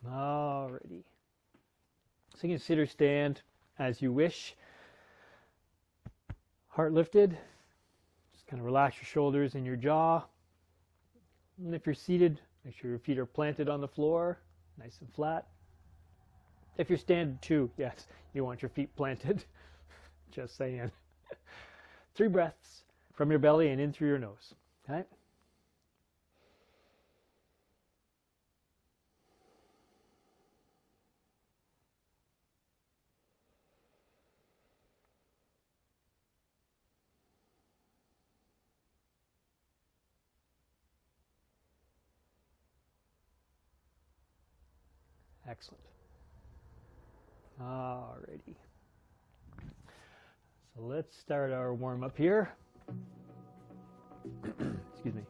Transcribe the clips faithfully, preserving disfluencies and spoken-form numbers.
Alrighty. So you can sit or stand as you wish. Heart lifted. Just kind of relax your shoulders and your jaw. And if you're seated, make sure your feet are planted on the floor, nice and flat. If you're standing too, yes, you want your feet planted. Just saying. Three breaths from your belly and in through your nose. Okay? Excellent. Alrighty. So let's start our warm-up here. Excuse me.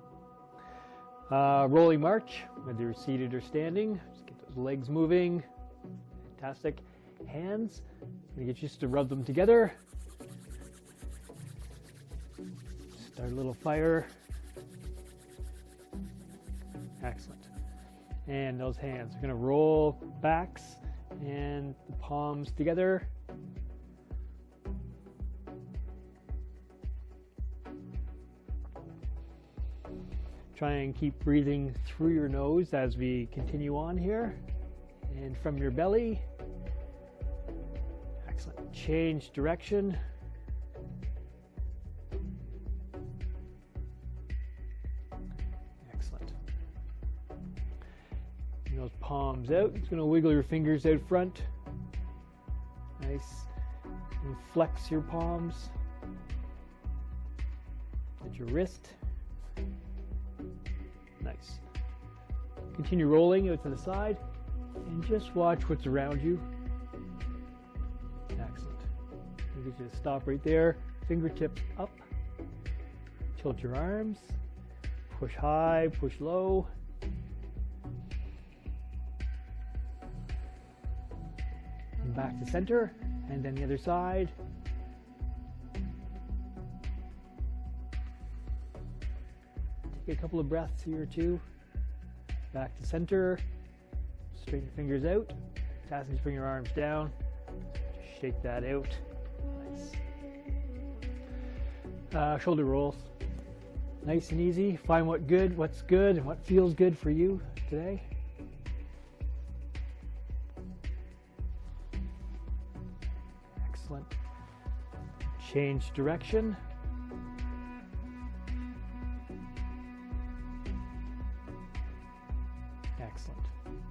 Uh, rolling march, whether you're seated or standing. Just get those legs moving. Fantastic. Hands, I'm going to get you to rub them together. Start a little fire. Excellent. And those hands are going to roll backs and the palms together. Try and keep breathing through your nose as we continue on here. And from your belly. Excellent. Change direction. Those palms out. It's going to wiggle your fingers out front. Nice. And flex your palms. At your wrist. Nice. Continue rolling out to the side and just watch what's around you. Excellent. You can just stop right there. Fingertips up. Tilt your arms. Push high, push low. Back to center, and then the other side. Take a couple of breaths here too. Back to center. Straighten your fingers out. Fantastic. Just bring your arms down. Just shake that out. Nice. Uh, shoulder rolls. Nice and easy. Find what good, what's good, and what feels good for you today. Excellent. Change direction. Excellent.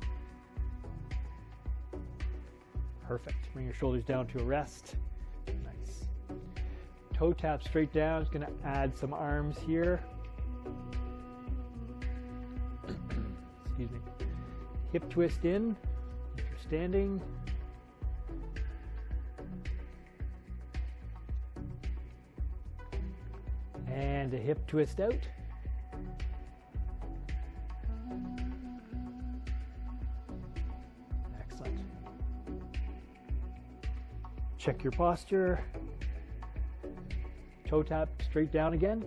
Perfect. Bring your shoulders down to a rest. Nice. Toe tap straight down. It's going to add some arms here. Excuse me. Hip twist in if you're standing. And a hip twist out. Excellent. Check your posture. Toe tap straight down again.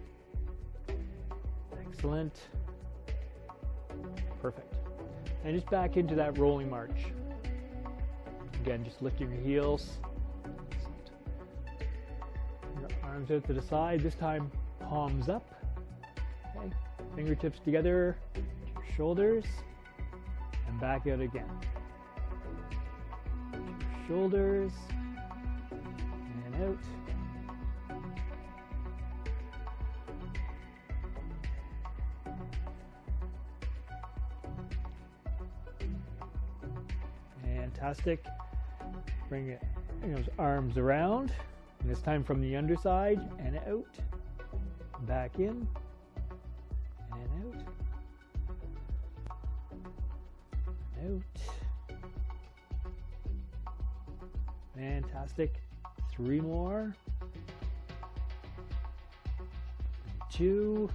Excellent. Perfect. And just back into that rolling march. Again, just lifting your heels. Arms out to the side, this time palms up. Okay. Fingertips together to your shoulders and back out again. To your shoulders and out. Fantastic. Bring it, bring those arms around. And this time from the underside and out, back in, and out, out. Fantastic. Three more. Two.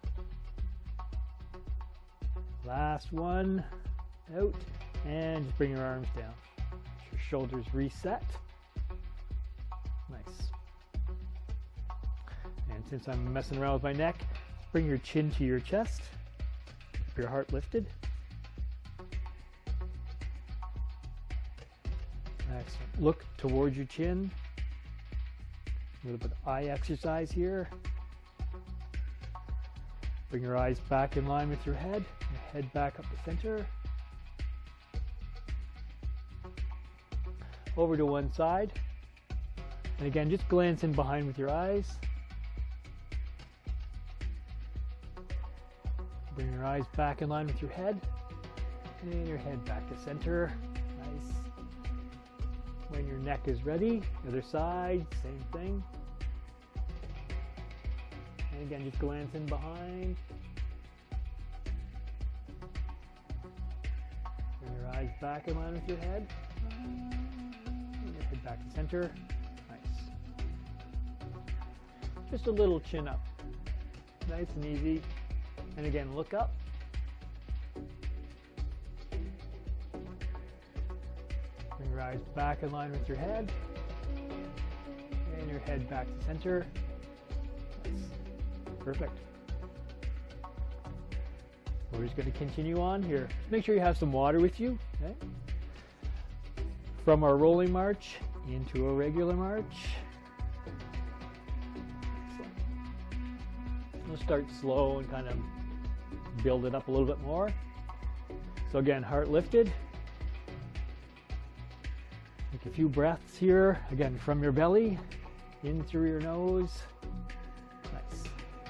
Last one. Out. And just bring your arms down. Your shoulders reset. Nice. And since I'm messing around with my neck, bring your chin to your chest. Keep your heart lifted. Excellent. Look towards your chin. A little bit of eye exercise here. Bring your eyes back in line with your head. Your head back up the center. Over to one side. And again, just glance in behind with your eyes. Bring your eyes back in line with your head. And your head back to center. Nice. When your neck is ready, other side, same thing. And again, just glance in behind. Bring your eyes back in line with your head. And your head back to center. Nice. Just a little chin up. Nice and easy. And again, look up. Bring your eyes back in line with your head. And your head back to center. Nice. Perfect. We're just going to continue on here. Just make sure you have some water with you. Okay? From our rolling march into a regular march. Excellent. We'll start slow and kind of build it up a little bit more. So again, heart lifted. Take a few breaths here, again from your belly, in through your nose. Nice.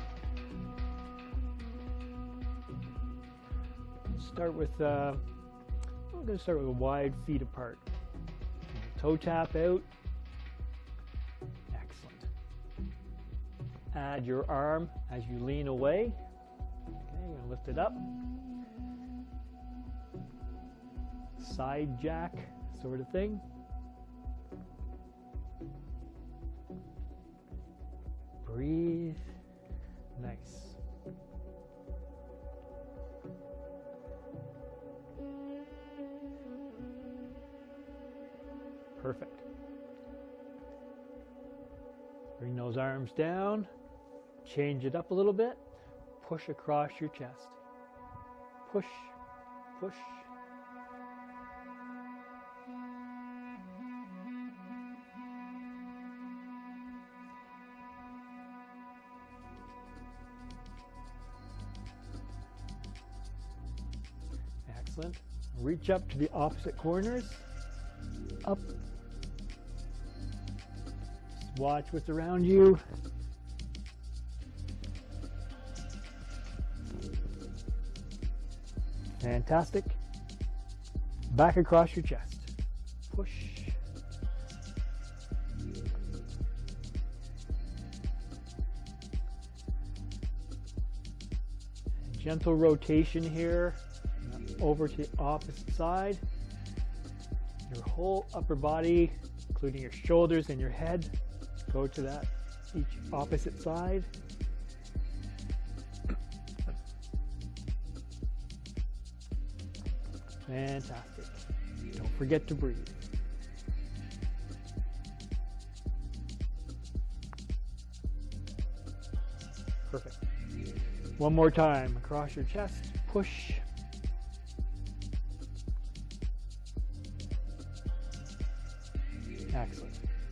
Start with, uh, we're going to start with a wide feet apart. Toe tap out. Excellent. Add your arm as you lean away. Okay, you're going to lift it up. Side jack sort of thing. Breathe. Nice. Perfect. Bring those arms down. Change it up a little bit. Push across your chest. Push, push. Excellent. Reach up to the opposite corners. Up. Just watch what's around you. Fantastic. Back across your chest. Push. Gentle rotation here. Over to the opposite side. Your whole upper body, including your shoulders and your head, go to that each opposite side. Fantastic. Don't forget to breathe. Perfect. One more time across your chest. Push. Excellent.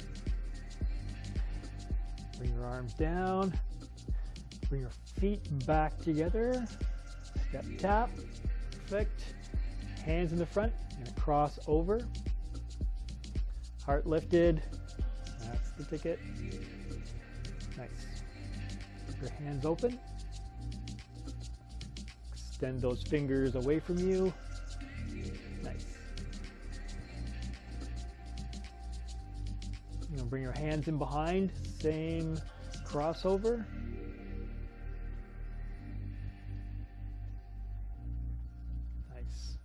Bring your arms down. Bring your feet back together. Step tap. Perfect. Hands in the front. You're going to cross over. Heart lifted. That's the ticket. Nice. Keep your hands open. Extend those fingers away from you. Nice. You know, bring your hands in behind. Same crossover. Nice.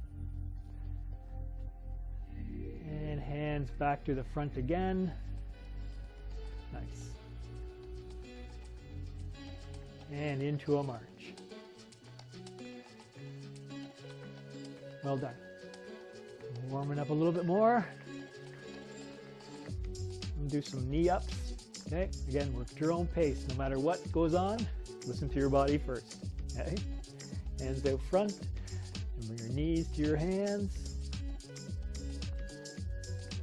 And hands back to the front again. Nice. And into a march. Well done. Warming up a little bit more. Do some knee ups. Okay, again, work at your own pace. No matter what goes on, listen to your body first. Okay, hands out front, and bring your knees to your hands.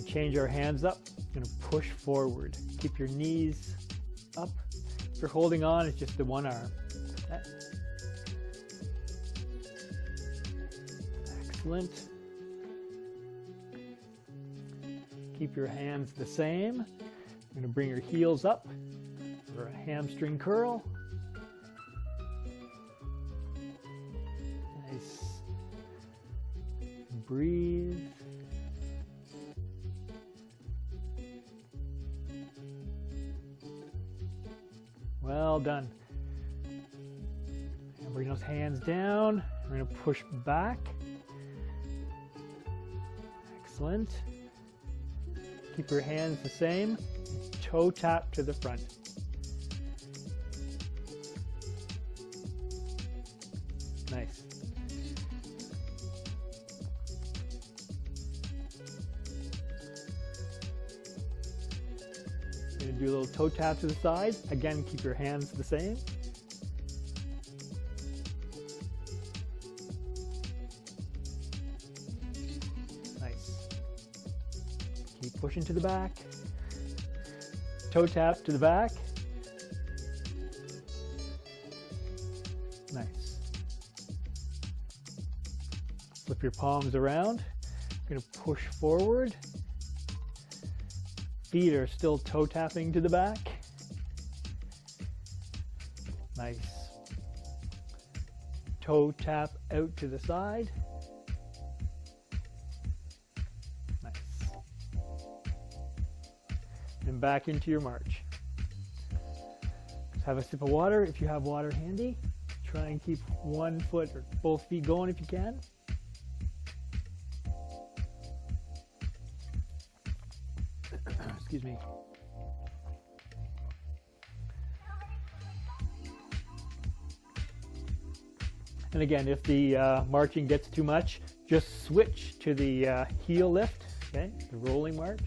change our hands up. We're going to push forward. Keep your knees up. If you're holding on, it's just the one arm. Okay. Excellent. Keep your hands the same. You're going to bring your heels up for a hamstring curl. Nice. Breathe. Well done. And bring those hands down. We're going to push back. Excellent. Keep your hands the same. Toe tap to the front. Nice. You're going to do a little toe tap to the side. Again, keep your hands the same. Nice. Keep pushing to the back. Toe tap to the back. Nice. Flip your palms around. You're going to push forward. Feet are still toe tapping to the back. Nice. Toe tap out to the side. Nice. And back into your march. Just have a sip of water if you have water handy. Try and keep one foot or both feet going if you can. Excuse me. And again, if the uh, marching gets too much, just switch to the uh, heel lift, okay, the rolling march.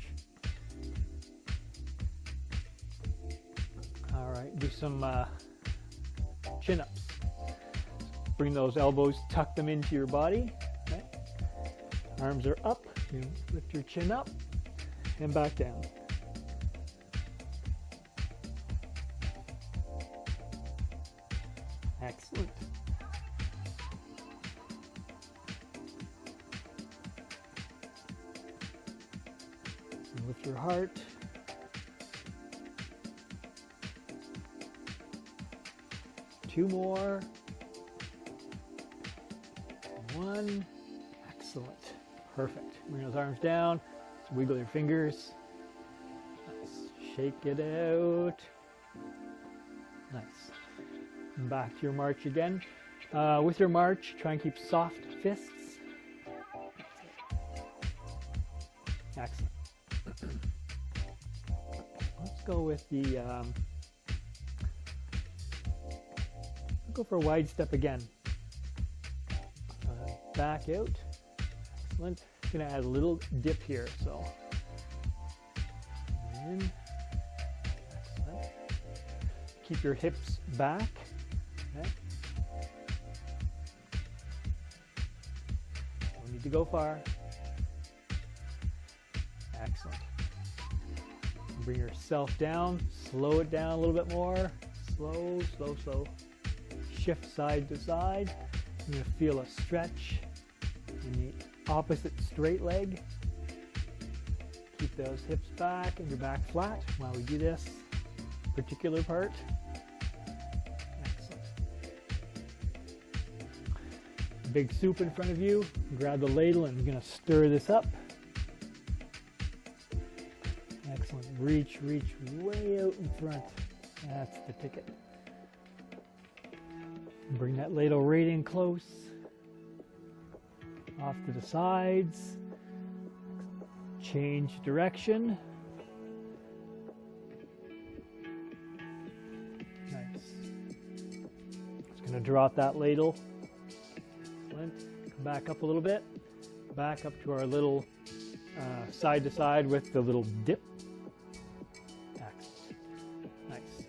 All right, do some uh, chin-ups. Bring those elbows, tuck them into your body. Okay. Arms are up. You lift your chin up and back down. Excellent. Lift your heart. Two more. One. Excellent. Perfect. Bring those arms down. Just wiggle your fingers. Nice. Shake it out. Nice. And back to your march again. Uh, with your march, try and keep soft fists. Excellent. Let's go with the, um, go for a wide step again. Uh, back out. Excellent. I'm going to add a little dip here. So, in. Excellent. Keep your hips back. Okay. Don't need to go far. Excellent. Bring yourself down. Slow it down a little bit more. Slow, slow, slow. Shift side to side. You're going to feel a stretch in the opposite straight leg. Keep those hips back and your back flat while we do this particular part. Big soup in front of you. Grab the ladle and you're going to stir this up. Excellent. Reach, reach way out in front. That's the ticket. Bring that ladle right in close. Off to the sides. Change direction. Nice. Just going to drop that ladle. Come back up a little bit, back up to our little uh, side to side with the little dip. Excellent. Nice.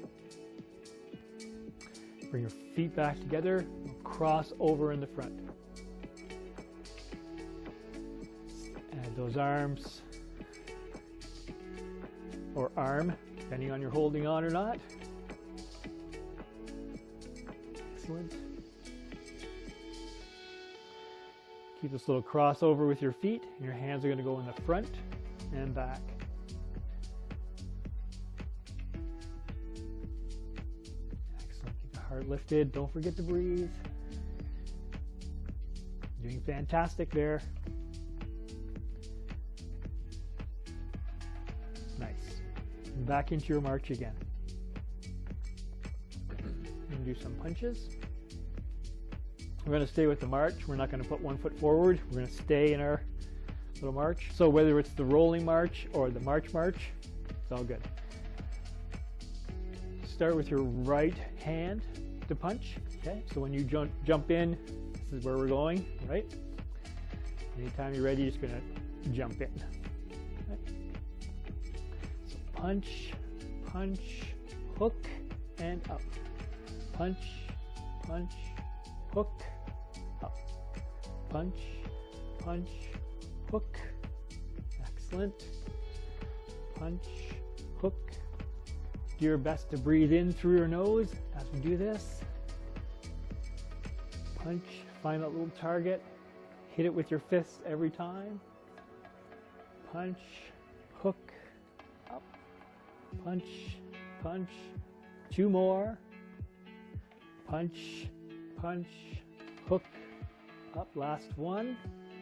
Bring your feet back together, cross over in the front. Add those arms or arm, depending on you're holding on or not. Excellent. Keep this little crossover with your feet, and your hands are going to go in the front and back. Excellent. Keep the heart lifted. Don't forget to breathe. Doing fantastic there. Nice. And back into your march again. And do some punches. We're going to stay with the march. We're not going to put one foot forward. We're going to stay in our little march. So whether it's the rolling march or the march march, it's all good. Start with your right hand to punch. Okay, so when you jump, jump in, this is where we're going, right? Anytime you're ready, you're just going to jump in. Okay. So punch, punch, hook, and up. Punch, punch, hook, up. Punch, punch, hook. Excellent. Punch, hook. Do your best to breathe in through your nose as we do this. Punch, find that little target. Hit it with your fists every time. Punch, hook, up. Punch, punch. Two more. Punch, punch, hook, up. Last one.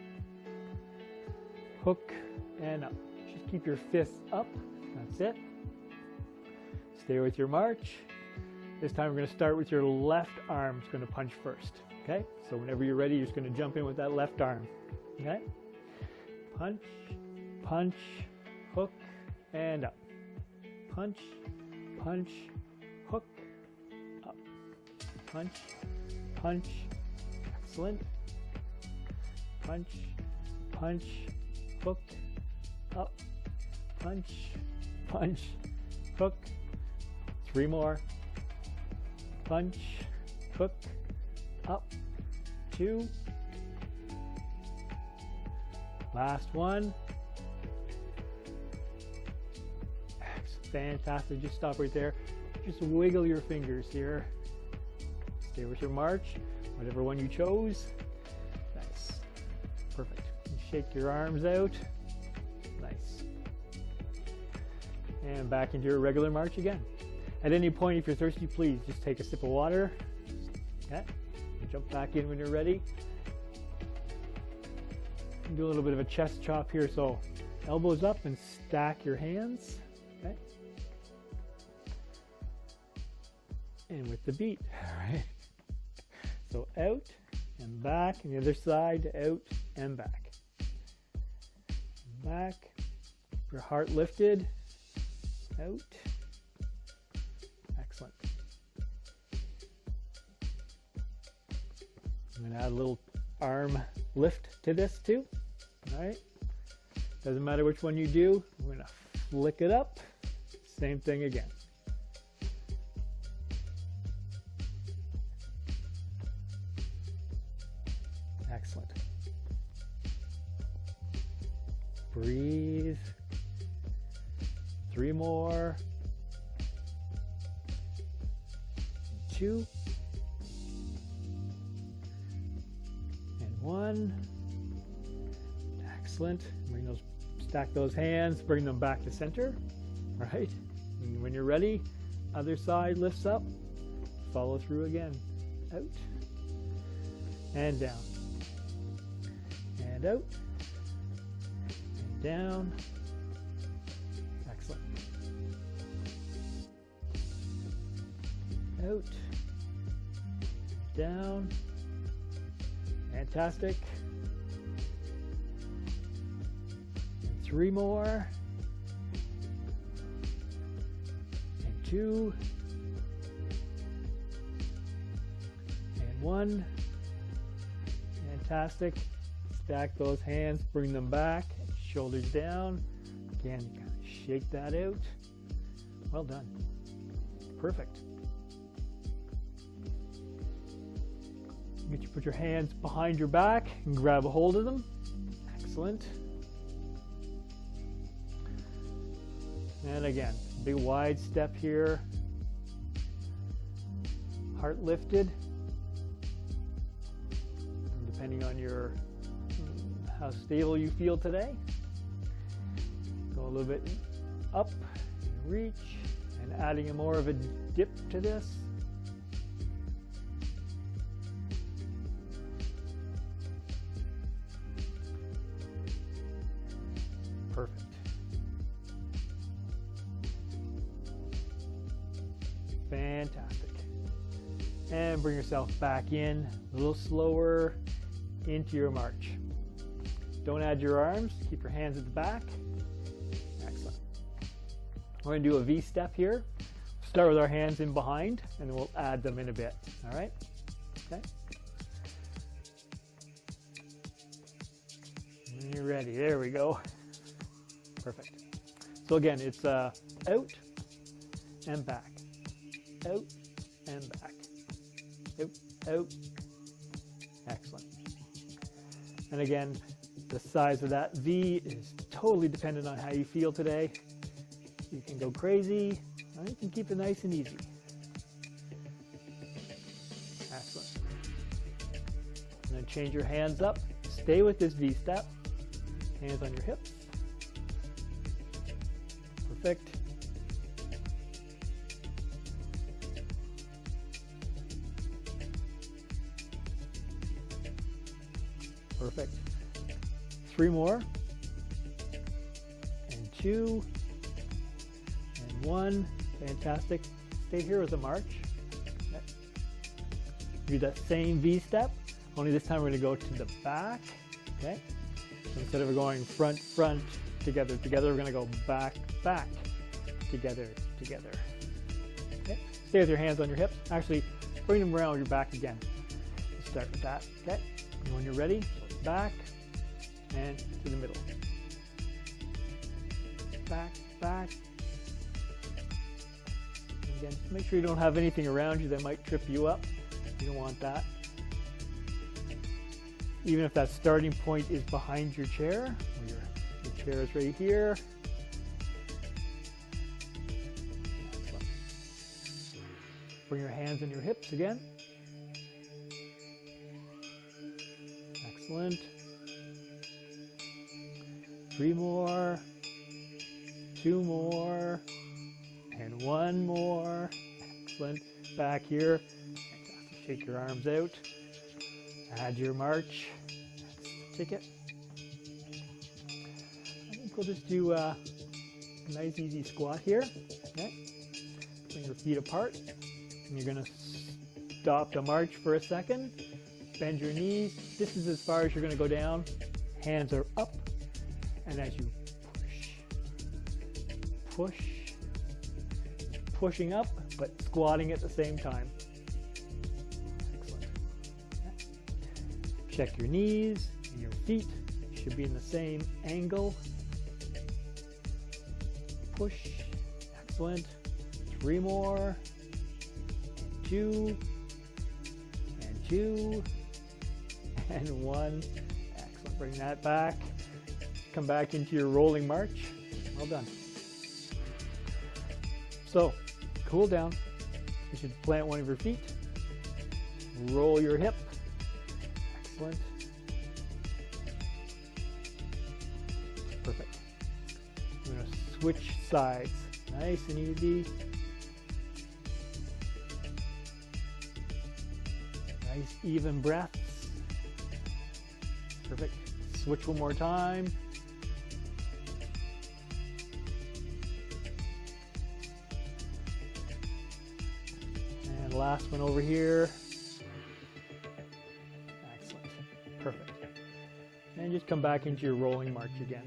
Hook and up. Just keep your fists up. That's it. Stay with your march. This time we're going to start with your left arm. It's going to punch first. Okay? So whenever you're ready, you're just going to jump in with that left arm. Okay? Punch, punch, hook, and up. Punch, punch, hook, up. Punch, punch. Excellent. Punch, punch, hook, up. Punch, punch, hook. Three more. Punch, hook, up. Two. Last one. Fantastic. Just stop right there. Just wiggle your fingers here. Stay with your march, whatever one you chose. Nice. Perfect. And shake your arms out. Nice. And back into your regular march again. At any point, if you're thirsty, please just take a sip of water. Okay. Jump back in when you're ready. Do a little bit of a chest chop here. So elbows up and stack your hands. Okay. And with the beat. All right. So out and back, and the other side, out and back. Back. Keep your heart lifted. Out. Excellent. I'm going to add a little arm lift to this too. All right. Doesn't matter which one you do. We're going to flick it up. Same thing again. Excellent. Breathe. Three more. Two. And one. Excellent. Bring those, stack those hands, bring them back to center. All right. And when you're ready, other side lifts up. Follow through again. Out. And down. And out. And down. Excellent. Out. Down. Fantastic. And three more. And two. And one. Fantastic. Stack those hands, bring them back, shoulders down. Again, kind of shake that out. Well done. Perfect. Get you put your hands behind your back and grab a hold of them. Excellent. And again, big wide step here. Heart lifted. And depending on your how stable you feel today. Go a little bit up, and reach, and adding a more of a dip to this. Perfect. Fantastic. And bring yourself back in a little slower into your march. Don't add your arms. Keep your hands at the back. Excellent. We're going to do a V step here. Start with our hands in behind, and then we'll add them in a bit. All right? Okay. When you're ready. There we go. Perfect. So again, it's uh, out and back. Out and back. Out, out. Excellent. And again, the size of that V is totally dependent on how you feel today. You can go crazy, or you can keep it nice and easy. Excellent. And then change your hands up. Stay with this V step. Hands on your hips. Perfect. Perfect. Three more. And two. And one. Fantastic. Stay here as a march. Okay. Do that same V step, only this time we're going to go to the back. Okay. So instead of going front, front, together, together, we're going to go back, back, together, together. Okay. Stay with your hands on your hips. Actually, bring them around your back again. Let's start with that. Okay. And when you're ready, back and to the middle. Back, back. And again, just make sure you don't have anything around you that might trip you up. You don't want that. Even if that starting point is behind your chair, or your, your chair is right here. Excellent. Bring your hands on your hips again. Excellent. Three more, two more, and one more. Excellent. Back here. Shake your arms out. Add your march. Take it. I think we'll just do uh, a nice easy squat here. Okay. Bring your feet apart. And you're going to stop the march for a second. Bend your knees. This is as far as you're going to go down. Hands are up. And as you push, push, pushing up, but squatting at the same time. Excellent. Okay. Check your knees and your feet. You should be in the same angle. Push. Excellent. Three more. And two. And two. And one. Excellent. Bring that back. Come back into your rolling march. Well done. So, cool down. You should plant one of your feet. Roll your hip. Excellent. Perfect. We're going to switch sides. Nice and easy. Nice even breaths. Perfect. Switch one more time. And last one over here. Excellent. Perfect. And just come back into your rolling march again.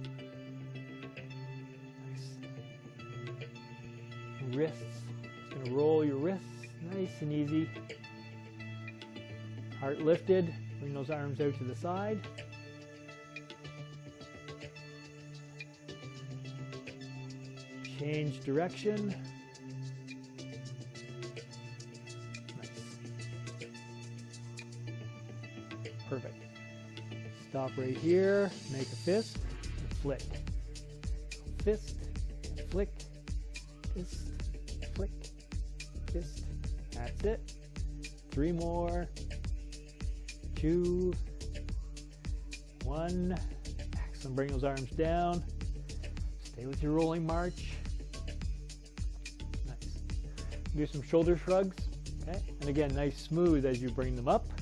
Nice. Wrists. Just going to roll your wrists. Nice and easy. Heart lifted. Bring those arms out to the side. Change direction. Nice. Perfect. Stop right here. Make a fist and flick. Fist, flick, fist, flick, fist. That's it. Three more. Two. One. Excellent. Bring those arms down. Stay with your rolling march. Nice. Do some shoulder shrugs. Okay. And again, nice smooth as you bring them up.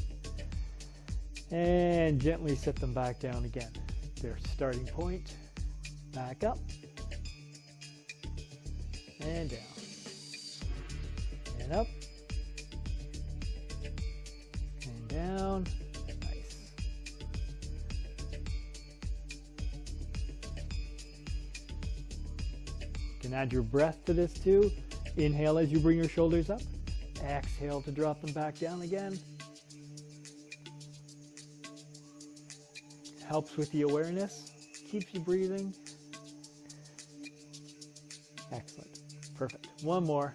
And gently set them back down again. Their starting point. Back up. And down. And up. And down. Nice. You can add your breath to this too. Inhale as you bring your shoulders up. Exhale to drop them back down again. Helps with the awareness. Keeps you breathing. Excellent. Perfect. One more.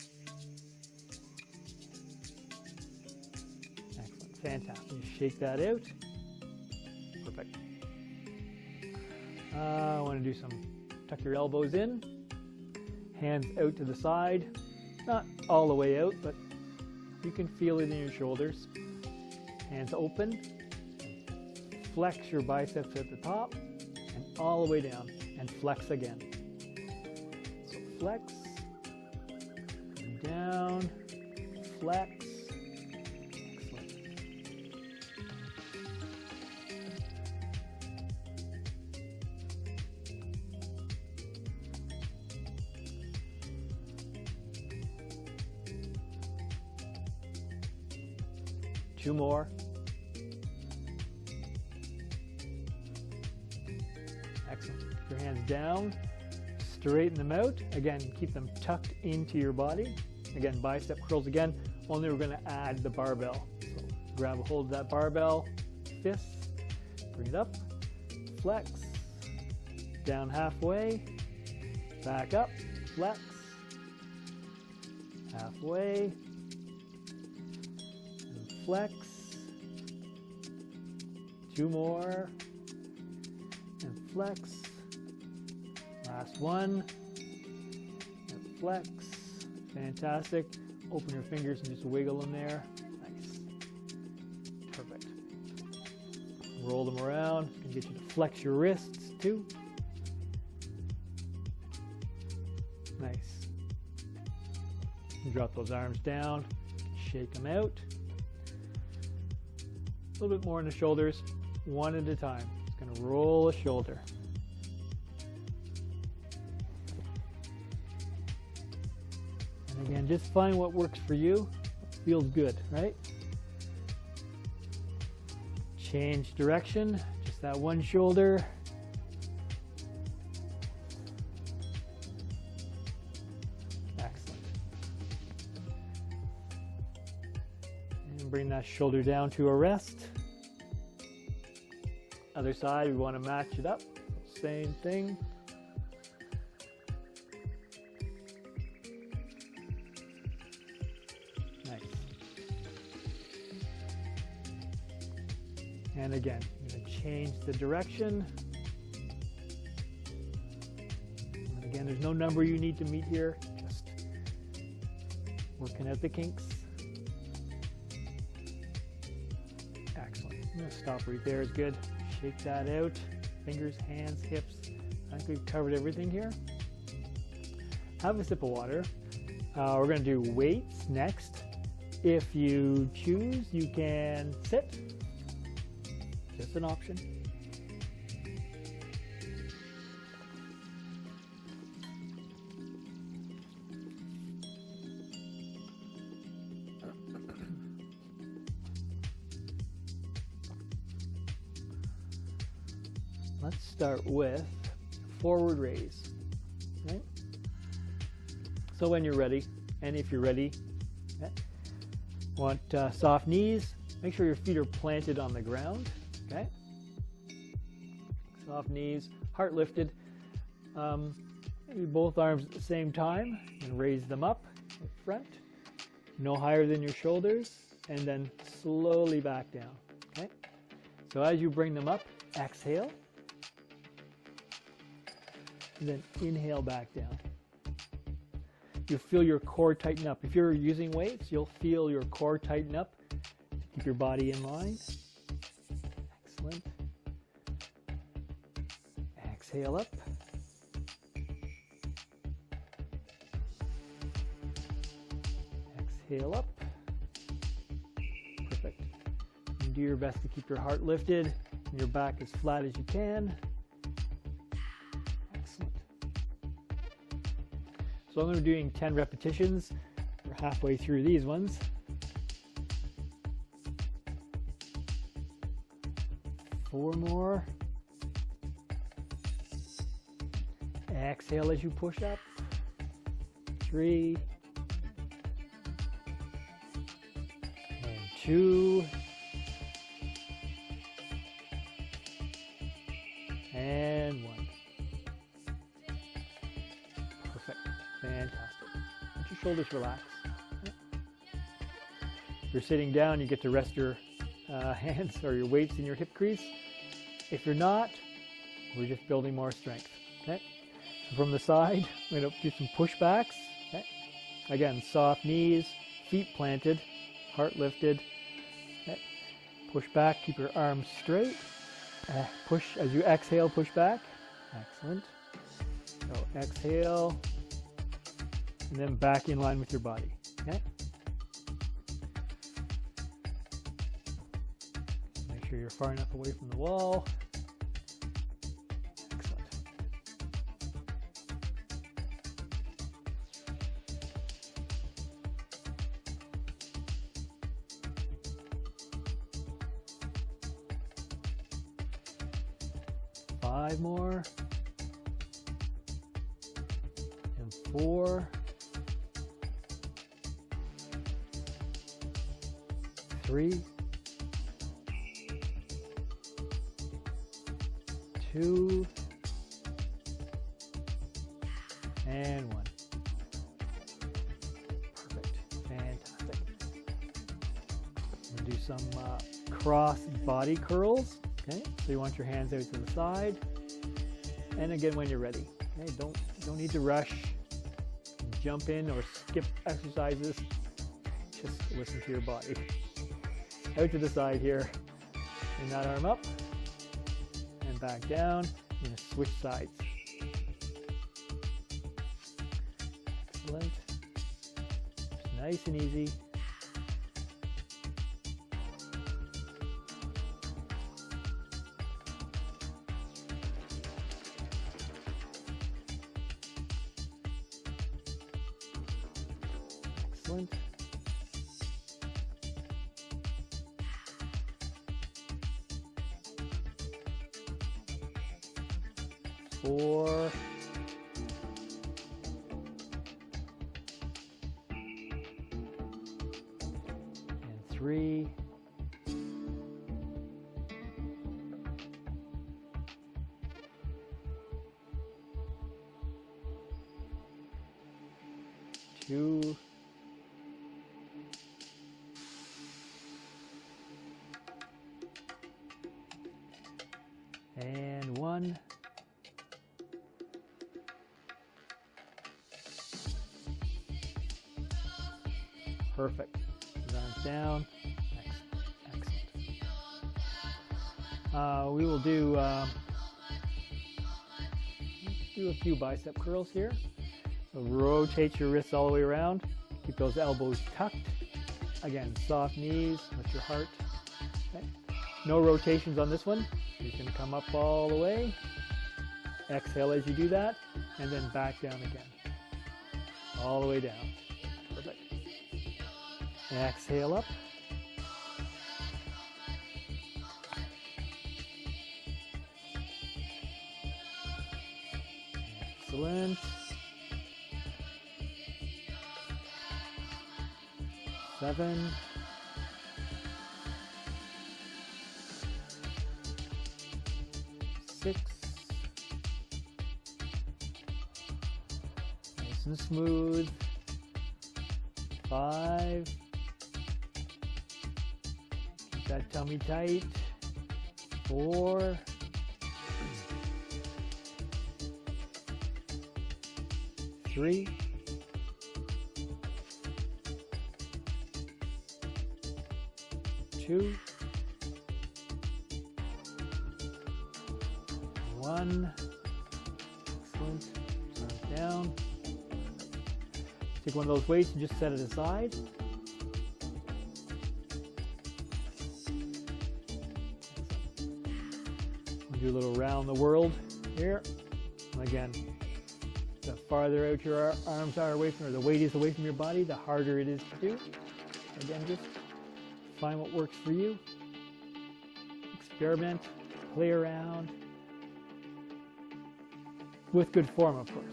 Excellent. Fantastic. You shake that out. Perfect. Uh, I want to do some, tuck your elbows in. Hands out to the side. Not all the way out, but you can feel it in your shoulders. Hands open. Flex your biceps at the top and all the way down and flex again. So flex, down, flex. Excellent. Two more. Excellent. Keep your hands down, straighten them out. Again, keep them tucked into your body. Again, bicep curls again, only we're going to add the barbell. So grab a hold of that barbell, fists, bring it up, flex, down halfway, back up, flex, halfway, and flex, two more, and flex, last one, and flex, fantastic. Open your fingers and just wiggle them there. Nice. Perfect. Roll them around. It's going to get you to flex your wrists too. Nice. Drop those arms down. Shake them out. A little bit more in the shoulders, one at a time. It's going to roll a shoulder. And again, just find what works for you. Feels good, right? Change direction, just that one shoulder. Excellent. And bring that shoulder down to a rest. Other side, we want to match it up. Same thing. Nice. And again, I'm going to change the direction. And again, there's no number you need to meet here. Just working out the kinks. Excellent. I'm going to stop right there is good. Shake that out. Fingers, hands, hips. I think we've covered everything here. Have a sip of water. Uh, we're going to do weights next. If you choose, you can sit. Just an option. Let's start with forward raise. Right? So when you're ready, and if you're ready, okay, want uh, soft knees. Make sure your feet are planted on the ground. Okay. Soft knees, heart lifted. Um, maybe both arms at the same time and raise them up in front, no higher than your shoulders, and then slowly back down. Okay. So as you bring them up, exhale. And then inhale back down. you'll feel your core tighten up. If you're using weights, you'll feel your core tighten up. Keep your body in line. Excellent. Exhale up. Exhale up. Perfect. And do your best to keep your heart lifted and your back as flat as you can. Excellent. So I'm going to be doing ten repetitions. We're halfway through these ones. Four more. Exhale as you push up. Three. And two. And one. Perfect. Fantastic. Let your shoulders relax. If you're sitting down, you get to rest your uh, hands or your weights in your hip crease. If you're not, we're just building more strength. Okay. So from the side, we're going to do some pushbacks. Okay. Again, soft knees, feet planted, heart lifted. Okay. Push back, keep your arms straight. Uh, push as you exhale, push back. Excellent. So exhale, and then back in line with your body. Okay. Make sure you're far enough away from the wall. Excellent. Five more. And four. Three. Two. And one. Perfect. Fantastic. We'll do some uh, cross body curls. Okay, so you want your hands out to the side, and again when you're ready. Okay, don't don't need to rush, jump in or skip exercises. Just listen to your body. Out to the side here, bring that arm up, and back down. You're gonna switch sides. Excellent. Just nice and easy. Excellent. Four. And three. Two. And one. Perfect. Arms down. Excellent. Excellent. Uh, we will do um, do a few bicep curls here. So rotate your wrists all the way around. Keep those elbows tucked. Again, soft knees. Lift your heart. Okay. No rotations on this one. You're going to come up all the way. Exhale as you do that, and then back down again. All the way down. Perfect. Exhale up. Excellent. Seven. Six. Nice and smooth. Five. Keep that tummy tight. Four. Three. two, one. Excellent. Arms down. Take one of those weights and just set it aside. We'll do a little round the world here. And again, the farther out your arms are away from, or the weight is away from your body, the harder it is to do. Again, just find what works for you. Experiment, play around. With good form, of course.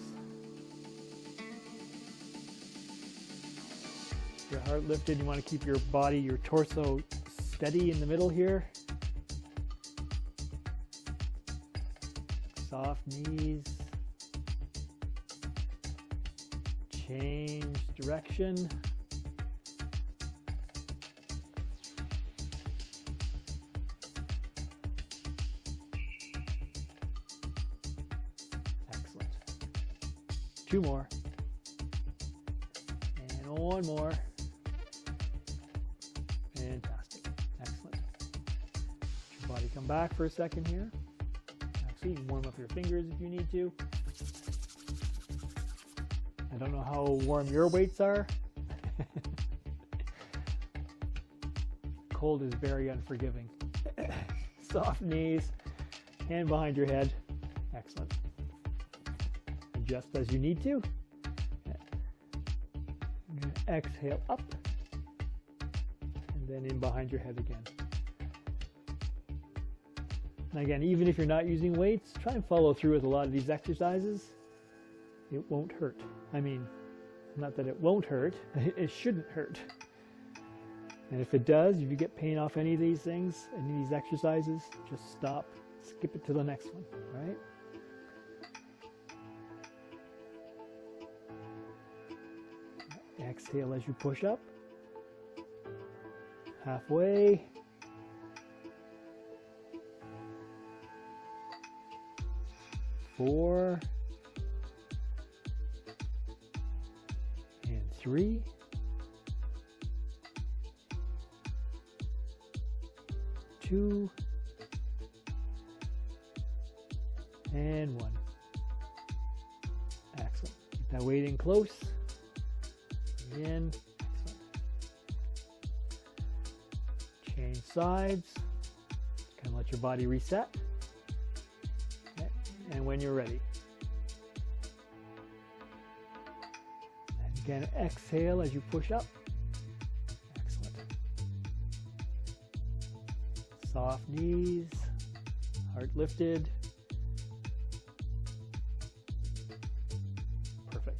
Your heart lifted, you want to keep your body, your torso steady in the middle here. Soft knees. Change direction. Excellent. Two more. And one more. Fantastic. Excellent. Let your body come back for a second here. Actually, you can warm up your fingers if you need to. I don't know how warm your weights are. Cold is very unforgiving. Soft knees, hand behind your head. Excellent. Adjust as you need to. Exhale up, and then in behind your head again. And again, even if you're not using weights, try and follow through with a lot of these exercises. It won't hurt. I mean, not that it won't hurt, it shouldn't hurt. And if it does, if you get pain off any of these things, any of these exercises, just stop, skip it to the next one, right? Exhale as you push up. Halfway. Four. And three. Two. And one. Excellent. Keep that weight in close. In. Excellent. Change sides. Kind of let your body reset. Okay. And when you're ready. And again, exhale as you push up. Excellent. Soft knees. Heart lifted. Perfect.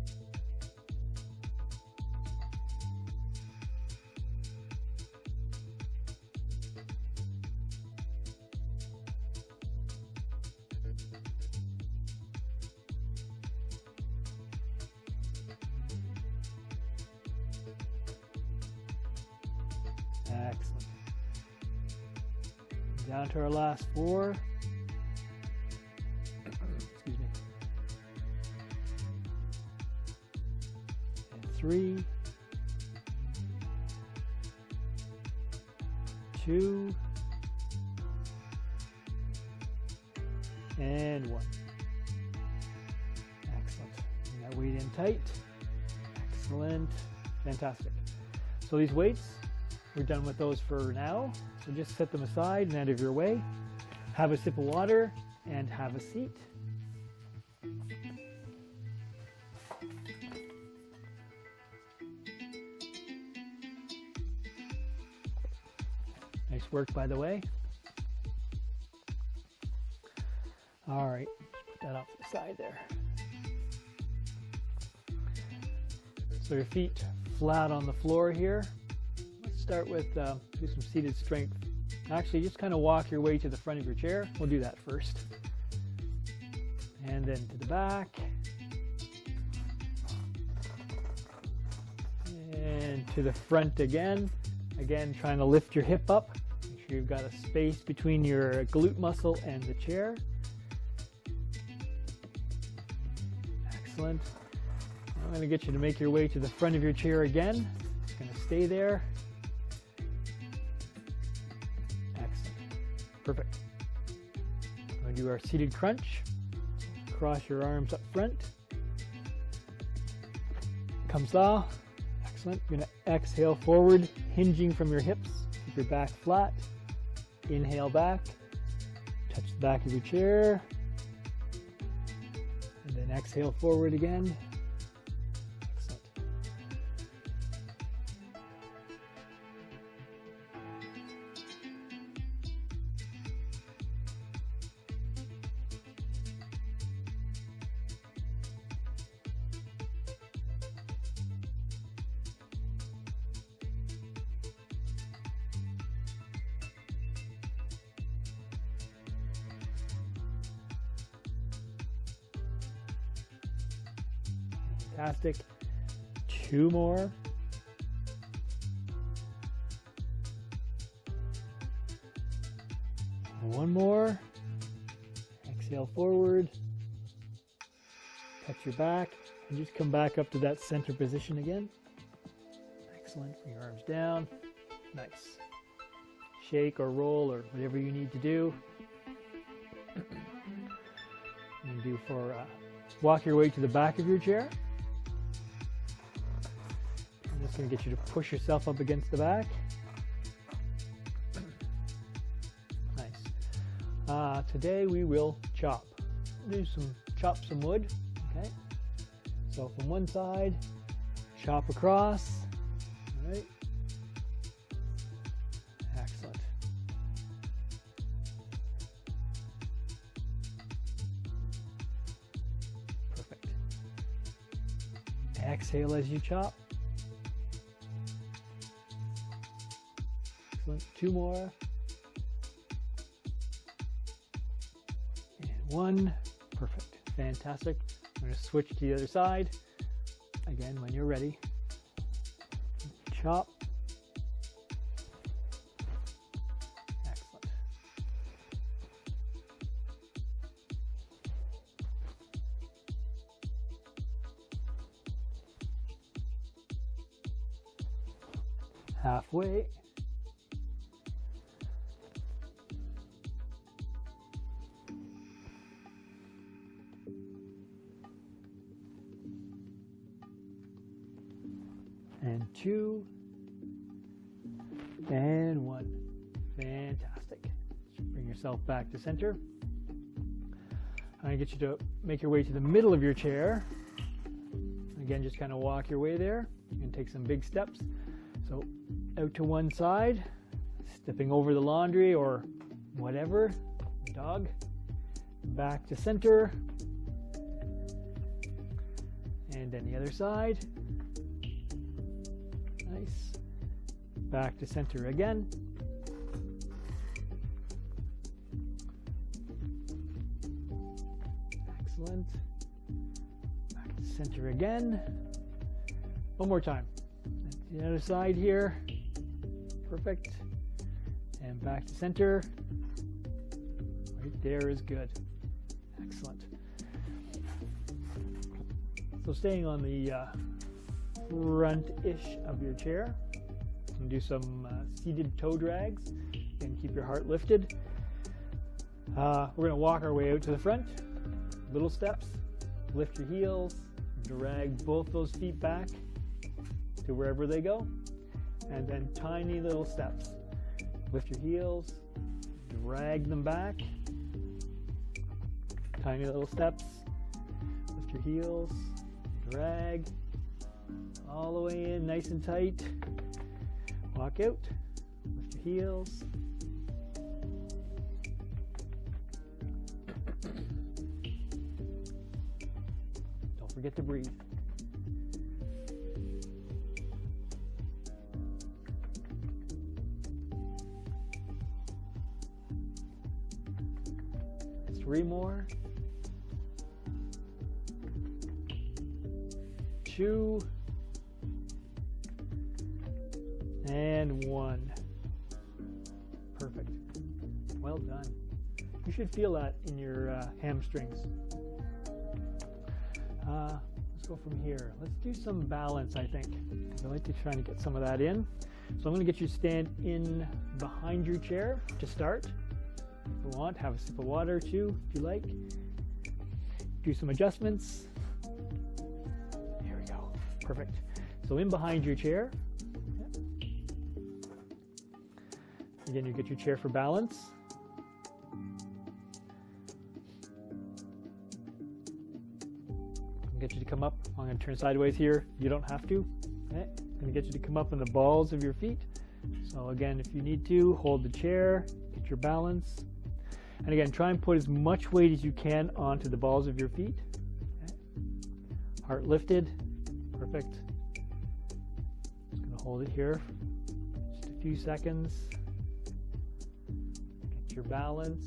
Excellent. Down to our last four. Excuse me. And three. Two. And one. Excellent. Bring that weight in tight. Excellent. Fantastic. So these weights, we're done with those for now. So just set them aside and out of your way. Have a sip of water and have a seat. Nice work, by the way. All right, put that off to the side there. So your feet flat on the floor here. Let's start with uh, do some seated strength. Actually, just kind of walk your way to the front of your chair. We'll do that first. And then to the back. And to the front again. Again, trying to lift your hip up. Make sure you've got a space between your glute muscle and the chair. Excellent. I'm going to get you to make your way to the front of your chair again. Just going to stay there. Excellent. Perfect. We're going to do our seated crunch. Cross your arms up front. Come saw. Excellent. You're going to exhale forward, hinging from your hips. Keep your back flat. Inhale back. Touch the back of your chair. And then exhale forward again. Excellent. Fantastic. Two more. One more. Exhale forward. Touch your back and just come back up to that center position again. Excellent. Bring your arms down. Nice. Shake or roll or whatever you need to do. You do for uh, walk your way to the back of your chair. I'm just going to get you to push yourself up against the back. Nice. Uh, today we will chop. Do some chop some wood. Okay. So from one side, chop across. All right. Excellent. Perfect. Exhale as you chop. Excellent. Two more. And one. Perfect. Fantastic. I'm going to switch to the other side. Again, when you're ready. Chop. Excellent. Halfway. And two, and one. Fantastic. Bring yourself back to center. I'm going to get you to make your way to the middle of your chair. Again, just kind of walk your way there. You're going to take some big steps. So out to one side, stepping over the laundry or whatever, dog. Back to center. And then the other side. Nice. Back to center again. Excellent. Back to center again. One more time. The other side here. Perfect. And back to center. Right there is good. Excellent. So staying on the uh, front-ish of your chair. And do some uh, seated toe drags and keep your heart lifted. Uh, we're going to walk our way out to the front. Little steps. Lift your heels. Drag both those feet back to wherever they go. And then tiny little steps. Lift your heels. Drag them back. Tiny little steps. Lift your heels. Drag. All the way in, nice and tight. Walk out. Lift your heels. Don't forget to breathe. Three more. Two. And one. Perfect. Well done. You should feel that in your uh, hamstrings. Uh, let's go from here. Let's do some balance, I think. I like to try to get some of that in. So I'm going to get you to stand in behind your chair to start. If you want, have a sip of water too, if you like. Do some adjustments. There we go. Perfect. So in behind your chair. Again, you get your chair for balance. Get you to come up. I'm going to turn sideways here. You don't have to. Okay. I'm going to get you to come up on the balls of your feet. So again, if you need to, hold the chair, get your balance. And again, try and put as much weight as you can onto the balls of your feet. Okay. Heart lifted. Perfect. Just going to hold it here for just a few seconds. Get your balance.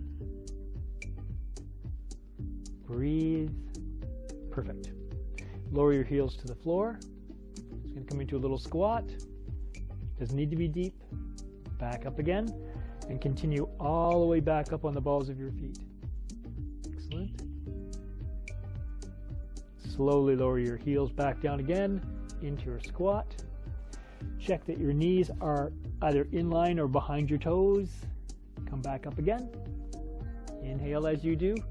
Breathe. Perfect. Lower your heels to the floor. It's going to come into a little squat. Doesn't need to be deep. Back up again. And continue all the way back up on the balls of your feet. Excellent. Slowly lower your heels back down again into your squat. Check that your knees are either in line or behind your toes. Come back up again. Inhale as you do.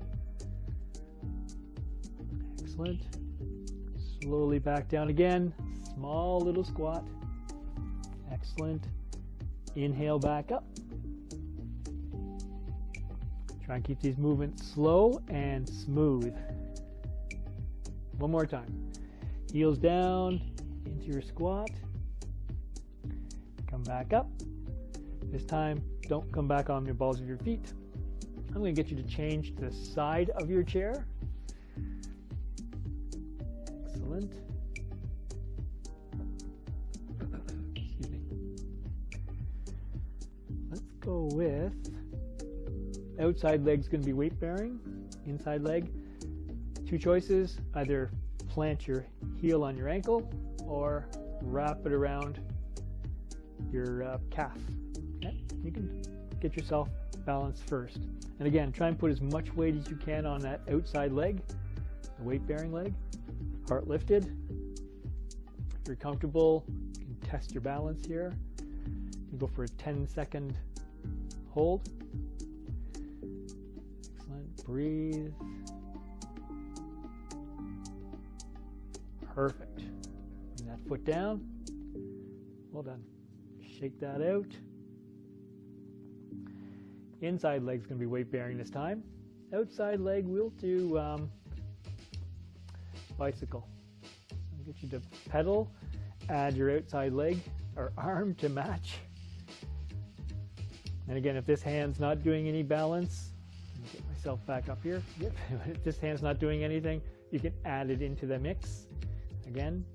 Excellent. Slowly back down again. Small little squat. Excellent. Inhale back up. Try and keep these movements slow and smooth. One more time. Heels down into your squat. Come back up. This time, don't come back on your balls of your feet. I'm going to get you to change the side of your chair. Excellent. Excuse me. Let's go with outside leg's going to be weight bearing, inside leg. Two choices, either plant your heel on your ankle or wrap it around your uh, calf. Okay? You can get yourself balanced first. And again, try and put as much weight as you can on that outside leg, the weight bearing leg. Heart lifted. If you're comfortable, you can test your balance here. You can go for a ten second hold. Excellent. Breathe. Perfect. Bring that foot down. Well done. Shake that out. Inside leg's going to be weight bearing this time. Outside leg, we'll do um, bicycle. I'll get you to pedal, add your outside leg or arm to match. And again, if this hand's not doing any balance, let me get myself back up here. Yep. If this hand's not doing anything, you can add it into the mix. Again.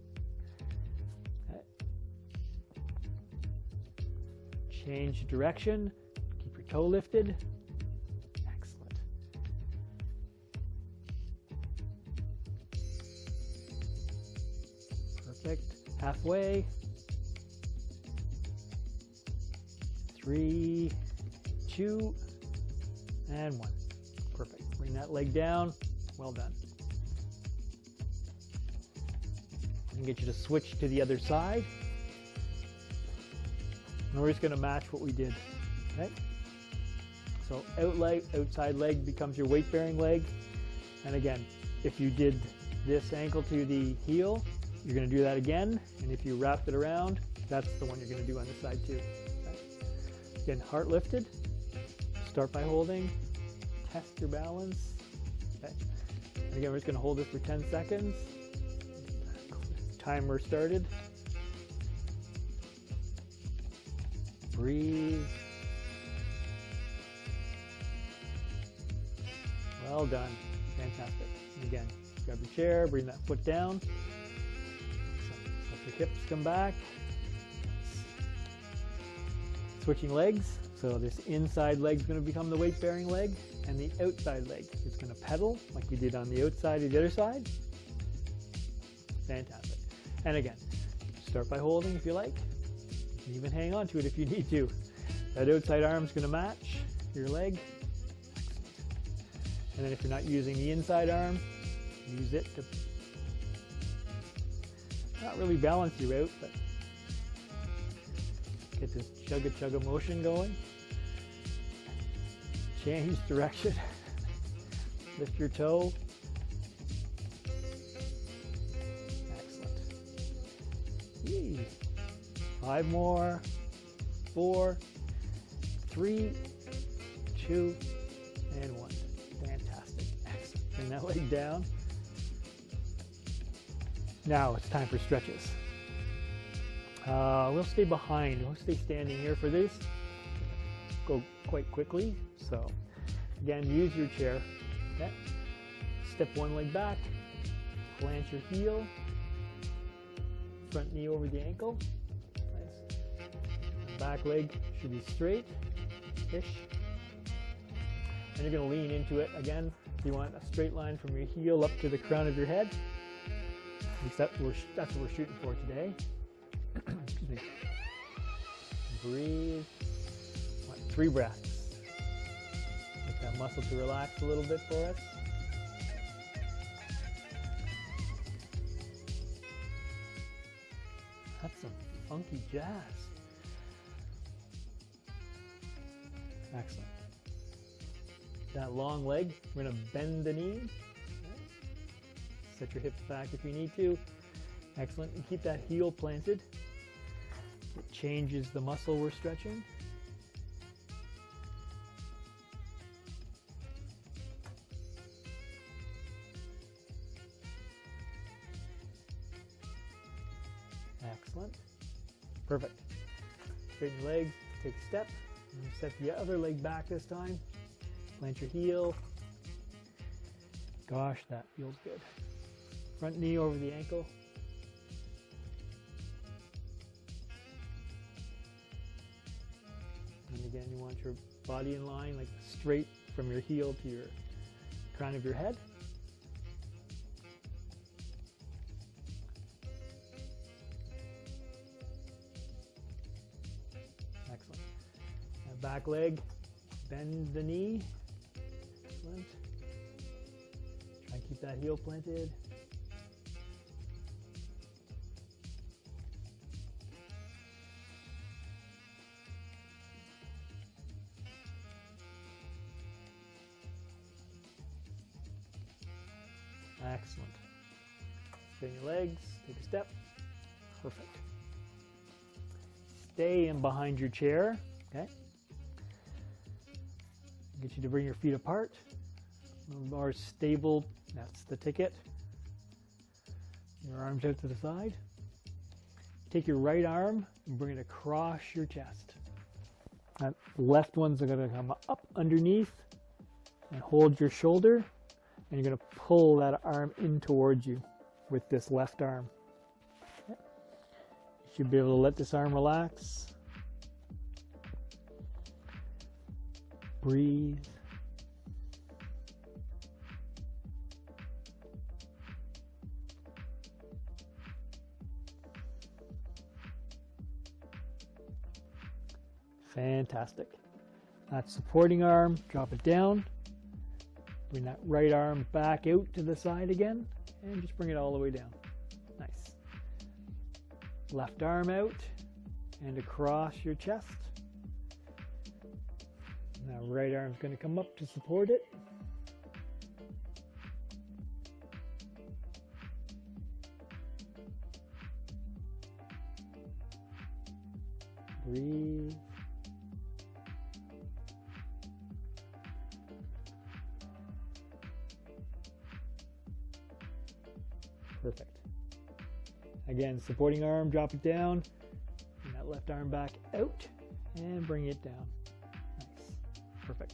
Change direction. Keep your toe lifted. Excellent. Perfect. Halfway. Three, two, and one. Perfect. Bring that leg down. Well done. And get you to switch to the other side. And we're just going to match what we did. Okay? So out leg, outside leg becomes your weight-bearing leg. And again, if you did this ankle to the heel, you're going to do that again. And if you wrapped it around, that's the one you're going to do on this side too. Okay? Again, heart lifted. Start by holding. Test your balance. Okay? And again, we're just going to hold this for ten seconds. Timer started. Breathe. Well done. Fantastic. And again, grab your chair, bring that foot down. Let your hips come back. Switching legs. So this inside leg is going to become the weight-bearing leg, and the outside leg is going to pedal like we did on the outside of the other side. Fantastic. And again, start by holding if you like. You can even hang on to it if you need to. That outside arm is going to match your leg. And then if you're not using the inside arm, use it to not really balance you out, but Get this chugga chugga motion going. Change direction. Lift your toe. Excellent. Yee. Five more. Four, three, two, and one. Fantastic. Excellent. Bring that leg down. Now it's time for stretches. Uh, we'll stay behind. We'll stay standing here for this. Go quite quickly. So again, use your chair. Okay. Step one leg back. Plant your heel. Front knee over the ankle. Nice. Back leg should be straight-ish. And you're going to lean into it again. You want a straight line from your heel up to the crown of your head. At least that we're, that's what we're shooting for today. Excuse me. Breathe. Want three breaths. Get that muscle to relax a little bit for us. That's some funky jazz. Excellent. That long leg, we're going to bend the knee. Set your hips back if you need to. Excellent. And keep that heel planted. It changes the muscle we're stretching. Excellent. Perfect. Straighten your legs, take a step, and set the other leg back this time. Plant your heel. Gosh, that feels good. Front knee over the ankle. And again, you want your body in line, like straight from your heel to your crown of your head. Excellent. Now back leg, bend the knee. Excellent. Try and keep that heel planted. Excellent. Straighten your legs, take a step. Perfect. Stay in behind your chair, okay? Get you to bring your feet apart. A little more stable, that's the ticket. Your arms out to the side. Take your right arm and bring it across your chest. That left one's going to come up underneath and hold your shoulder. And you're going to pull that arm in towards you with this left arm. You should be able to let this arm relax. Breathe. Fantastic. That supporting arm, drop it down. Bring that right arm back out to the side again, and just bring it all the way down. Nice. Left arm out and across your chest. Now right arm's going to come up to support it. Breathe. Perfect. Again, supporting arm, drop it down. Bring that left arm back out and bring it down. Nice. Perfect.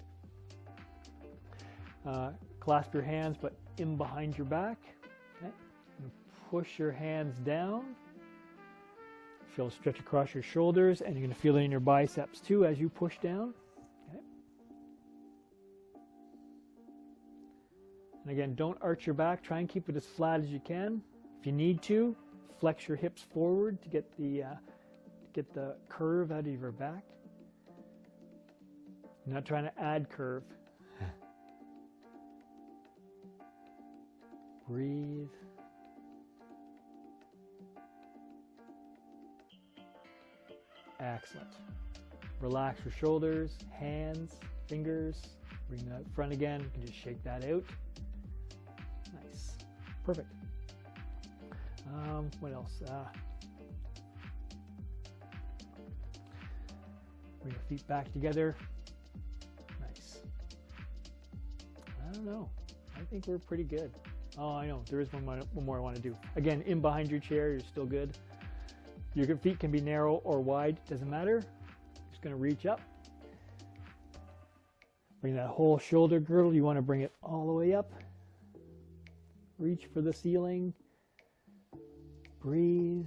Uh, clasp your hands, but in behind your back. Okay. And push your hands down. Feel a stretch across your shoulders, and you're going to feel it in your biceps too as you push down. Okay. And again, don't arch your back. Try and keep it as flat as you can. If you need to, flex your hips forward to get the uh, to get the curve out of your back. You're not trying to add curve. Breathe. Excellent. Relax your shoulders, hands, fingers. Bring that front again. You can just shake that out. Nice. Perfect. Um, what else? Uh, bring your feet back together. Nice. I don't know. I think we're pretty good. Oh, I know. There is one more, one more I want to do. Again, in behind your chair, you're still good. Your feet can be narrow or wide. Doesn't matter. Just going to reach up. Bring that whole shoulder girdle. You want to bring it all the way up. Reach for the ceiling. Breathe.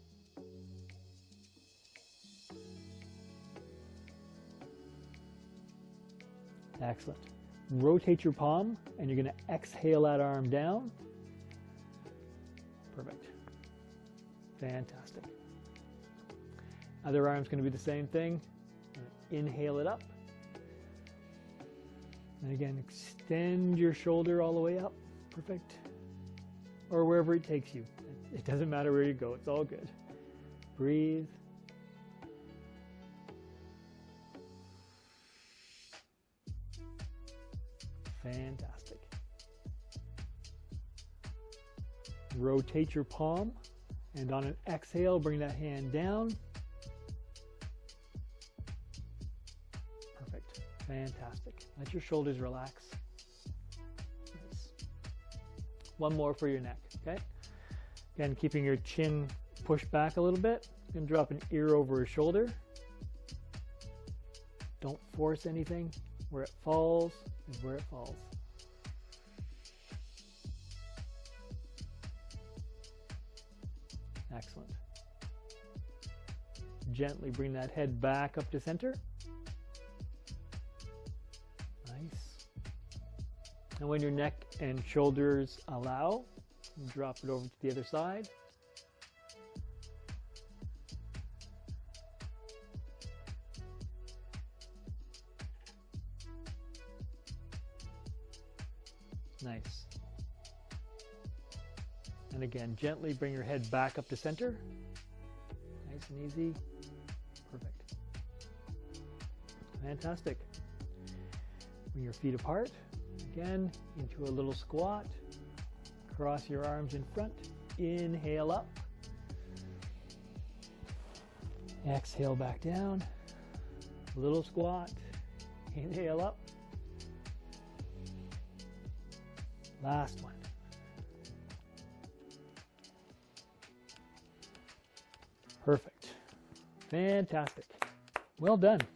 Excellent. Rotate your palm, and you're going to exhale that arm down. Perfect. Fantastic. Other arm's going to be the same thing. Inhale it up. And again, extend your shoulder all the way up. Perfect. Or wherever it takes you. It doesn't matter where you go. It's all good. Breathe. Fantastic. Rotate your palm, and on an exhale, bring that hand down. Perfect. Fantastic. Let your shoulders relax. Nice. One more for your neck, okay? Again, keeping your chin pushed back a little bit. You can drop an ear over a shoulder. Don't force anything. Where it falls is where it falls. Excellent. Gently bring that head back up to center. Nice. And when your neck and shoulders allow, drop it over to the other side. Nice. And again, gently bring your head back up to center. Nice and easy. Perfect. Fantastic. Bring your feet apart. Again, into a little squat. Cross your arms in front. Inhale up. Exhale back down. Little squat. Inhale up. Last one. Perfect. Fantastic. Well done.